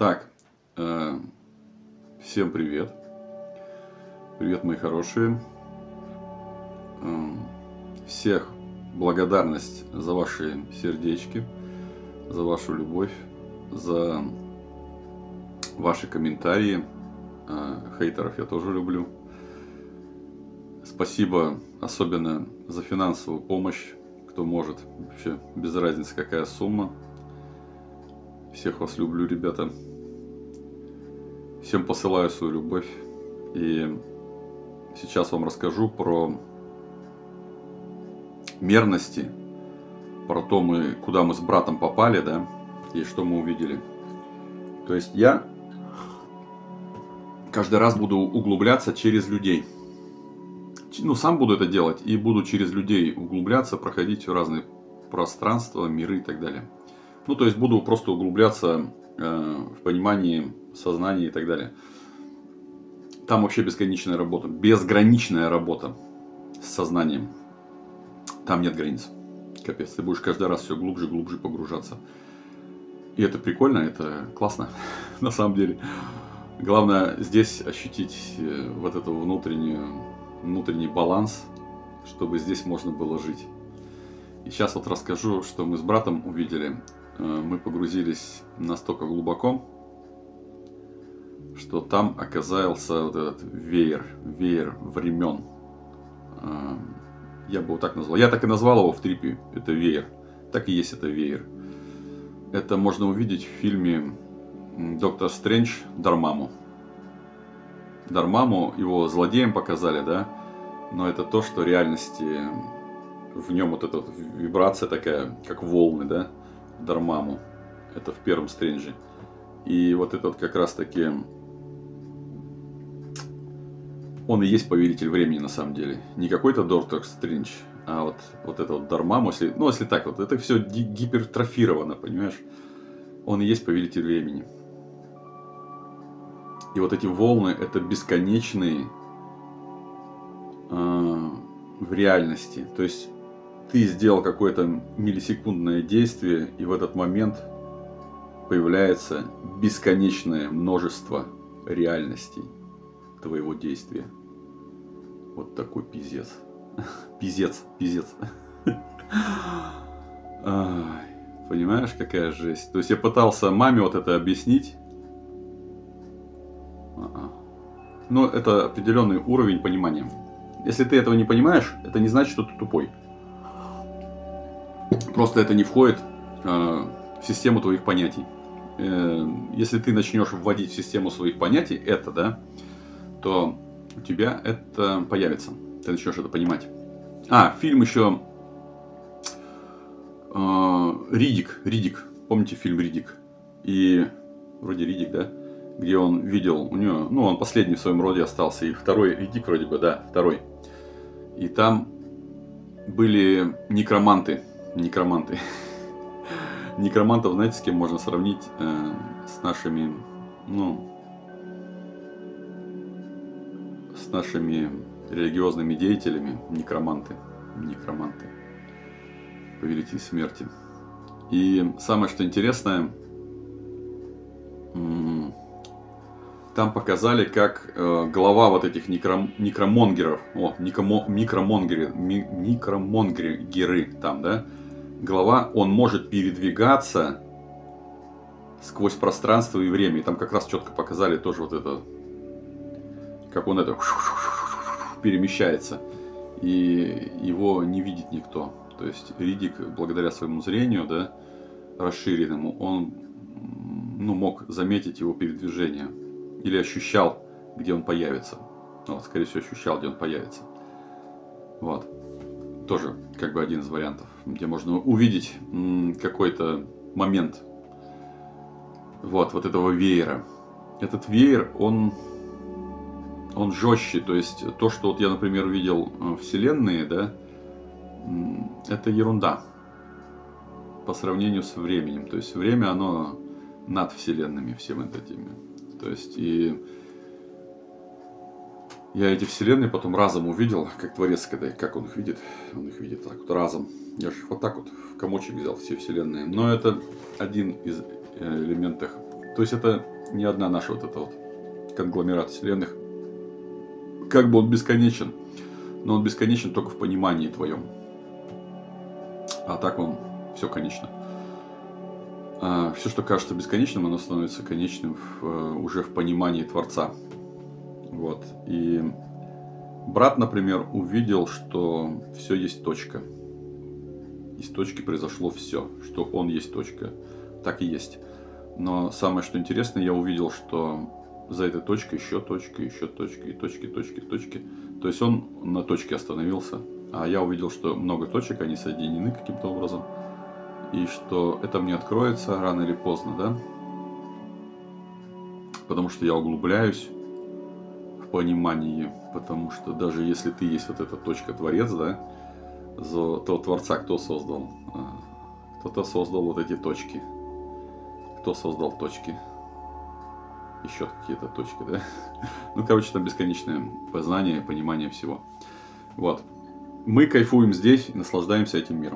Так, э, всем привет. Привет, мои хорошие. Э, Всех благодарность за ваши сердечки, за вашу любовь, за ваши комментарии. Хейтеров я тоже люблю. Спасибо особенно за финансовую помощь, кто может. Вообще без разницы, какая сумма. Всех вас люблю, ребята. Всем посылаю свою любовь. И сейчас вам расскажу про мерности, про то, куда мы с братом попали, да, и что мы увидели. То есть я каждый раз буду углубляться через людей. Ну, сам буду это делать и буду через людей углубляться, проходить в разные пространства, миры и так далее. Ну, то есть буду просто углубляться в понимании, сознании и так далее. Там вообще безграничная работа. Безграничная работа с сознанием. Там нет границ. Капец, ты будешь каждый раз все глубже и глубже погружаться. И это прикольно, это классно, на самом деле. Главное здесь ощутить вот этот внутренний баланс, чтобы здесь можно было жить. И сейчас вот расскажу, что мы с братом увидели. Мы погрузились настолько глубоко, что там оказался вот этот веер времен. Я бы его так назвал. Я так и назвал его в трипе. Это веер. Так и есть, это веер. Это можно увидеть в фильме «Доктор Стрэндж» Дармаму. Дармаму его злодеем показали, да? Но это то, что в реальности в нем вот эта вот вибрация такая, как волны, да? Дармаму. Это в первом Стрендже. И вот этот как раз таки он и есть повелитель времени на самом деле. Не какой-то Доктор Стрэндж, а вот это вот Дармаму, если так вот, это все гипертрофировано, понимаешь? Он и есть повелитель времени. И вот эти волны, это бесконечные в реальности. То есть ты сделал какое-то миллисекундное действие, и в этот момент появляется бесконечное множество реальностей твоего действия. Вот такой пиздец. Пиздец. Понимаешь, какая жесть? То есть я пытался маме вот это объяснить. Но это определенный уровень понимания. Если ты этого не понимаешь, это не значит, что ты тупой. Просто это не входит в систему твоих понятий. Если ты начнешь вводить в систему своих понятий это, да, то у тебя это появится. Ты начнешь это понимать. Фильм еще Риддик. Помните фильм Риддик? И вроде Риддик, да? Где он видел, у него, он последний в своем роде остался. И второй Риддик вроде бы, да, второй. И там были некроманты. Некромантов, знаете, с кем можно сравнить? С нашими, с нашими религиозными деятелями. Некроманты. Повелитель смерти. И самое, что интересное, там показали, как глава вот этих некромонгеров, некромонгеры там, да, глава, он может передвигаться сквозь пространство и время. И там как раз четко показали тоже вот это, как он это перемещается. И его не видит никто. То есть Риддик, благодаря своему зрению, да, расширенному, он мог заметить его передвижение. Или ощущал, где он появится. Скорее всего, ощущал, где он появится. Вот. Тоже как бы один из вариантов, где можно увидеть какой-то момент вот этого веера. Этот веер, он жестче. То есть то, что вот я, например, увидел вселенные, да, это ерунда по сравнению с временем. То есть время, оно над вселенными всеми этими. То есть и я эти вселенные потом разом увидел, как творец, как он их видит так вот разом. Я же их вот так вот в комочек взял, все вселенные. Но это один из элементов То есть это не одна наша вот эта вот конгломерат вселенных. Как бы он бесконечен, но он бесконечен только в понимании твоем. А так он все конечно. Все, что кажется бесконечным, оно становится конечным уже в понимании Творца. Вот. И брат, например, увидел, что все есть точка. Из точки произошло все, что он есть точка. Так и есть. Но самое, что интересно, я увидел, что за этой точкой еще точка, и точки. То есть он на точке остановился. А я увидел, что много точек, они соединены каким-то образом. И что это мне откроется рано или поздно, да? Потому что я углубляюсь в понимании. Потому что даже если ты есть вот эта точка Творец, да, то Творца кто создал? Кто-то создал вот эти точки. Кто создал точки? Еще какие-то точки, да? Ну, короче, там бесконечное познание, понимание всего. Вот. Мы кайфуем здесь и наслаждаемся этим миром.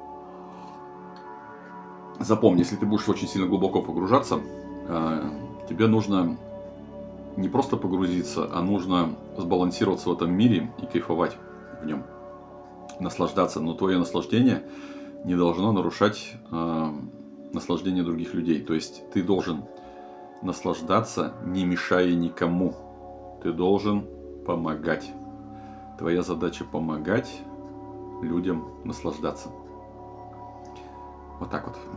Запомни, если ты будешь очень сильно глубоко погружаться, тебе нужно не просто погрузиться, а нужно сбалансироваться в этом мире и кайфовать в нем. Наслаждаться. Но твое наслаждение не должно нарушать наслаждение других людей. То есть ты должен наслаждаться, не мешая никому. Ты должен помогать. Твоя задача помогать людям наслаждаться. Вот так вот.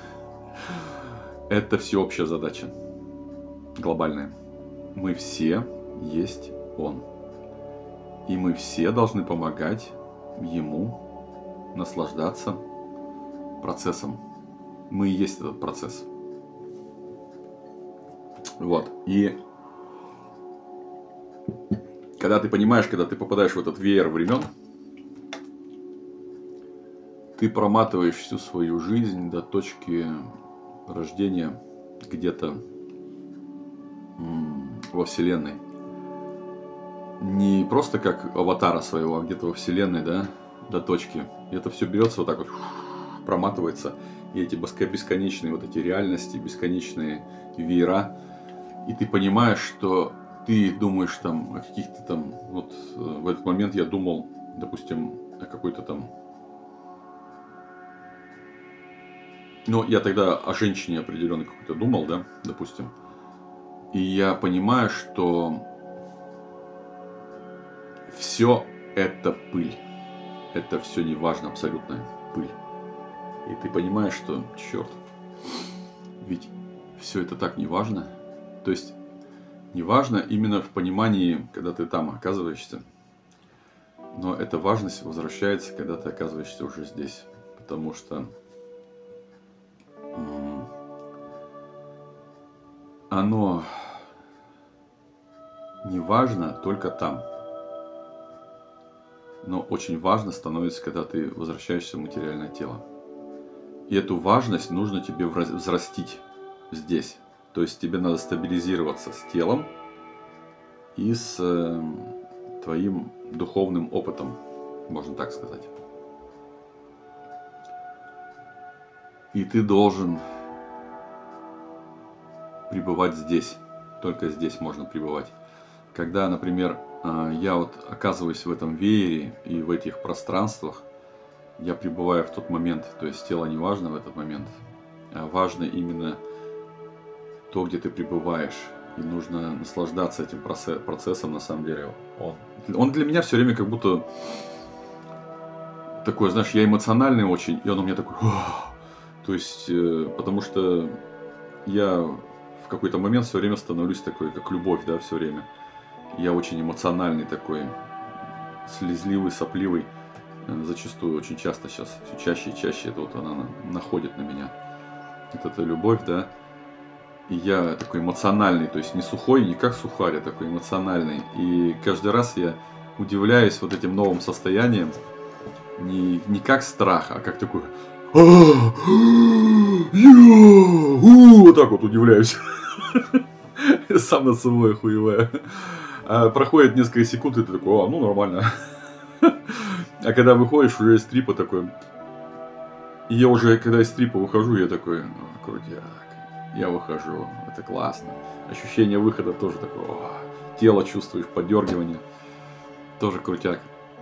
Это всеобщая задача. Глобальная. Мы все есть Он. И мы все должны помогать Ему наслаждаться процессом. Мы и есть этот процесс. Вот. И когда ты понимаешь, когда ты попадаешь в этот веер времен, ты проматываешь всю свою жизнь до точки рождения где-то во Вселенной. Не просто как аватара своего, а где-то во Вселенной, да, до точки. И это все берется вот так вот, проматывается. И эти бесконечные вот эти реальности, бесконечные веера. И ты понимаешь, что ты думаешь там о каких-то там... Вот в этот момент я думал, допустим, о какой-то там... Ну, я тогда о женщине определенной какой-то думал, да, допустим. И я понимаю, что все это пыль. Это все не важно, абсолютная пыль. И ты понимаешь, что, черт, ведь все это так не важно. То есть, не важно именно в понимании, когда ты там оказываешься. Но эта важность возвращается, когда ты оказываешься уже здесь. Потому что оно не важно только там. Но очень важно становится, когда ты возвращаешься в материальное тело. И эту важность нужно тебе взрастить здесь. То есть тебе надо стабилизироваться с телом и с твоим духовным опытом, можно так сказать. И ты должен пребывать здесь. Только здесь можно пребывать. Когда, например, я вот оказываюсь в этом веере и в этих пространствах, я пребываю в тот момент. То есть тело не важно в этот момент, а важно именно то, где ты пребываешь. И нужно наслаждаться этим процессом, на самом деле. Он для меня все время как будто такой, знаешь, я эмоциональный очень, и он у меня такой... То есть, потому что я в какой-то момент все время становлюсь такой, как любовь, да, все время. Я очень эмоциональный такой, слезливый, сопливый. Зачастую, очень часто сейчас, все чаще и чаще это вот она находит на меня. Вот эта любовь, да. И я такой эмоциональный, то есть не сухой, не как сухарь, а такой эмоциональный. И каждый раз я удивляюсь вот этим новым состоянием. Не как страх, а как такой... Вот так вот удивляюсь. Сам над собой охуеваю. Проходит несколько секунд, и ты такой, ну нормально. А когда выходишь, уже из трипа такой... И я уже, когда из трипа выхожу, я такой, крутяк. я выхожу. Это классно. Ощущение выхода тоже такое. Тело чувствуешь, подергивание. Тоже крутяк.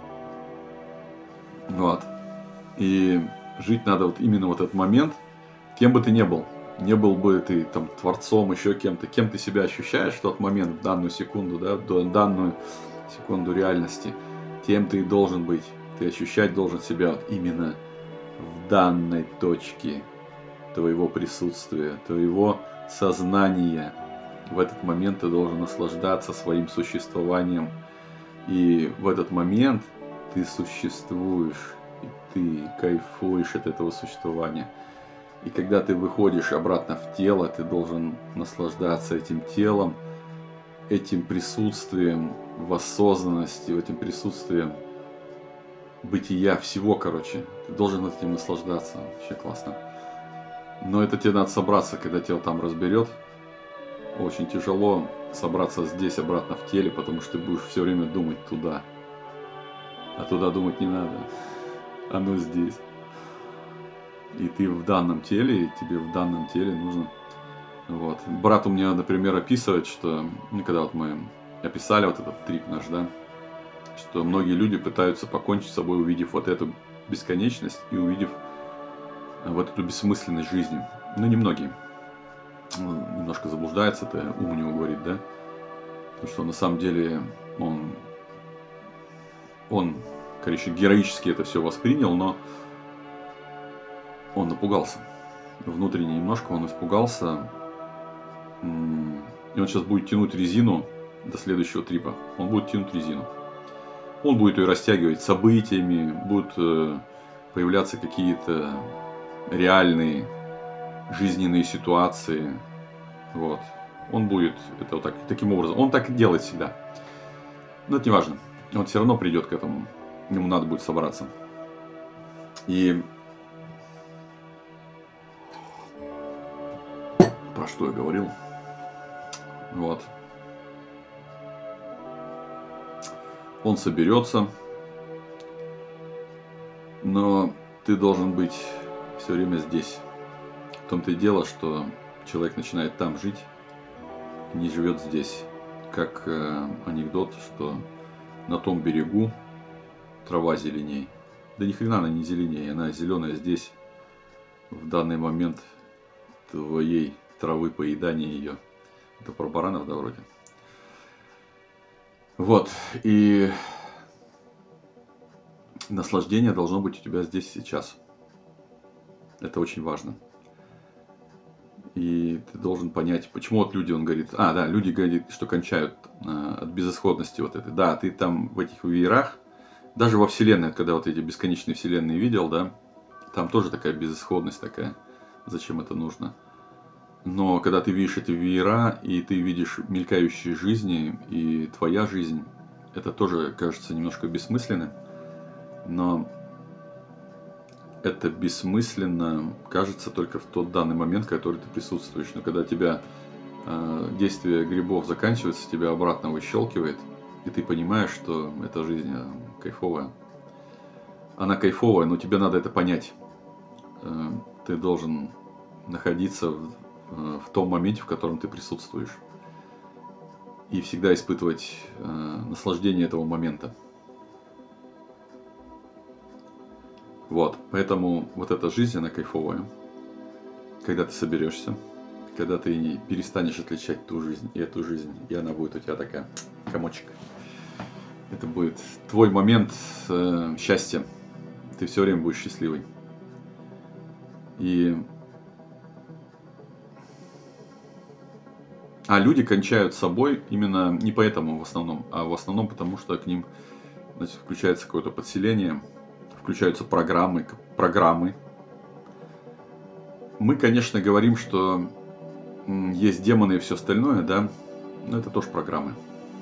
Вот. И жить надо вот именно вот этот момент, кем бы ты ни был. Не был бы ты там творцом, еще кем-то. Кем ты себя ощущаешь в тот момент, в данную секунду, да, в данную секунду реальности. Тем ты и должен быть. Ты ощущать должен себя вот именно в данной точке твоего присутствия, твоего сознания. В этот момент ты должен наслаждаться своим существованием. И в этот момент ты существуешь, и ты кайфуешь от этого существования. И когда ты выходишь обратно в тело, ты должен наслаждаться этим телом, этим присутствием в осознанности, этим присутствием бытия всего, короче. Ты должен этим наслаждаться. Вообще классно. Но это тебе надо собраться, когда тебя там разберет. Очень тяжело собраться здесь, обратно в теле, потому что ты будешь все время думать туда. А туда думать не надо. Оно здесь. И ты в данном теле, и тебе в данном теле нужно... Вот. Брат у меня, например, описывает, что... Ну, когда вот мы описали вот этот трип наш, да, что многие люди пытаются покончить с собой, увидев вот эту бесконечность и увидев вот эту бессмысленность жизни. Ну, немногие. Немножко заблуждается, это ум у него говорит, да? Потому что на самом деле он, короче, героически это все воспринял, но он напугался. Внутренне немножко он испугался. И он сейчас будет тянуть резину до следующего трипа. Он будет тянуть резину. Он будет ее растягивать событиями, будут появляться какие-то реальные жизненные ситуации. Вот. Он будет это вот так, таким образом. Он так и делает всегда. Но это не важно. Он все равно придет к этому. Ему надо будет собраться. И про что я говорил? Вот. Он соберется. Но ты должен быть все время здесь. В том-то и дело, что человек начинает там жить, не живет здесь. Как анекдот, что на том берегу трава зеленей. Да ни хрена она не зеленее, она зеленая здесь, в данный момент твоей травы, поедания ее. Это про баранов, да, вроде. Вот, и наслаждение должно быть у тебя здесь сейчас. Это очень важно. И ты должен понять, почему вот люди, он говорит, люди говорят, что кончают от безысходности вот этой. Да, ты там в этих веерах, даже во Вселенной, когда вот эти бесконечные Вселенные видел, да, там тоже такая безысходность такая. Зачем это нужно? Но когда ты видишь эти веера, и ты видишь мелькающие жизни, и твоя жизнь, это тоже кажется немножко бессмысленным. Но это бессмысленно кажется только в тот данный момент, в который ты присутствуешь. Но когда тебя действие грибов заканчивается, тебя обратно выщелкивает, и ты понимаешь, что эта жизнь кайфовая. Она кайфовая, но тебе надо это понять. Ты должен находиться в том моменте, в котором ты присутствуешь. И всегда испытывать наслаждение этого момента. Вот, поэтому вот эта жизнь, она кайфовая. Когда ты соберешься, когда ты перестанешь отличать ту жизнь и эту жизнь, и она будет у тебя такая, комочек. Это будет твой момент счастья. Ты все время будешь счастливый. А люди кончают с собой именно не поэтому в основном, а в основном потому, что к ним, значит, включается какое-то подселение, включаются программы. Мы, конечно, говорим, что есть демоны и все остальное, да, но это тоже программы.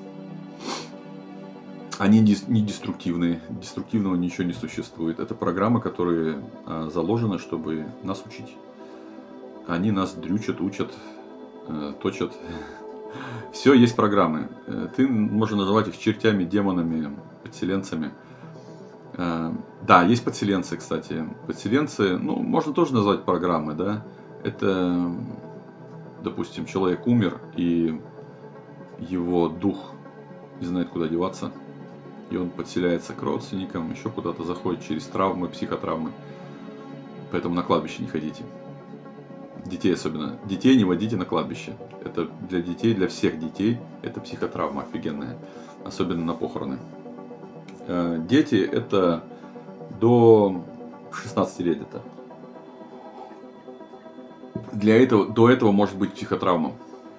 Они не деструктивные, деструктивного ничего не существует. Это программы, которые заложены, чтобы нас учить. Они нас дрючат, учат, точат. Все есть программы. Ты можно называть их чертями, демонами, подселенцами. Да, есть подселенцы, кстати. Подселенцы, можно тоже назвать программы, да. Это допустим, человек умер, и его дух не знает, куда деваться, и он подселяется к родственникам, еще куда-то заходит через травмы, психотравмы. Поэтому на кладбище не ходите. Детей особенно. Детей не водите на кладбище. Это для детей, для всех детей, это психотравма офигенная. Особенно на похороны. Дети это до 16 лет это. До этого может быть психотравма.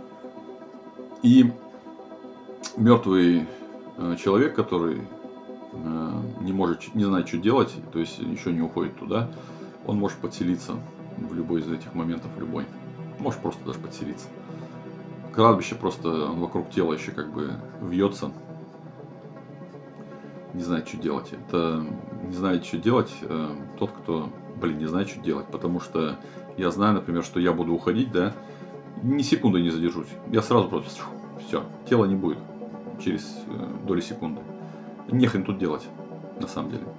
И мертвый человек, который не знает, что делать, то есть еще не уходит туда, он может подселиться в любой из этих моментов, любой. Может просто даже подселиться. Кладбище просто, он вокруг тела еще как бы вьется. Не знает, что делать. Это не знает, что делать тот, кто, не знает, что делать. Потому что я знаю, например, что я буду уходить, да, ни секунды не задержусь. Я сразу просто, все, тела не будет через доли секунды. Нехрен тут делать, на самом деле.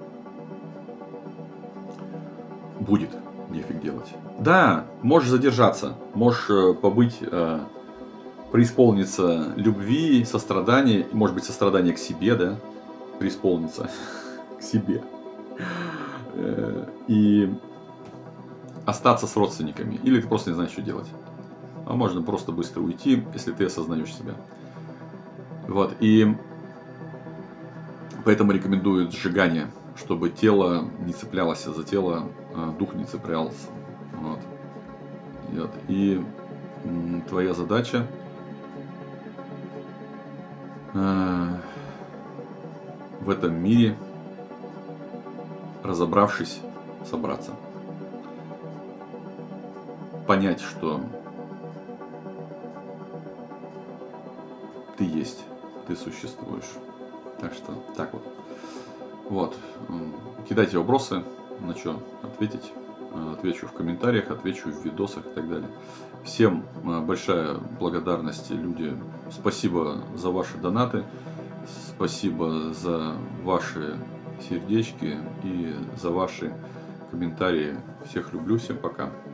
Будет нефиг делать. Да, можешь задержаться, можешь побыть, преисполниться любви, сострадания, может быть, сострадания к себе, да, преисполниться к себе. И остаться с родственниками. Или ты просто не знаешь, что делать. А можно просто быстро уйти, если ты осознаешь себя. Вот, и поэтому рекомендуют сжигание, чтобы тело не цеплялось за тело, дух не цеплялся. Вот. И твоя задача в этом мире, разобравшись, собраться. Понять, что ты есть, ты существуешь. Так что так вот. Вот. Кидайте вопросы, на что ответить. Отвечу в комментариях, отвечу в видосах и так далее. Всем большая благодарность, люди. Спасибо за ваши донаты. Спасибо за ваши сердечки и за ваши комментарии. Всех люблю, всем пока.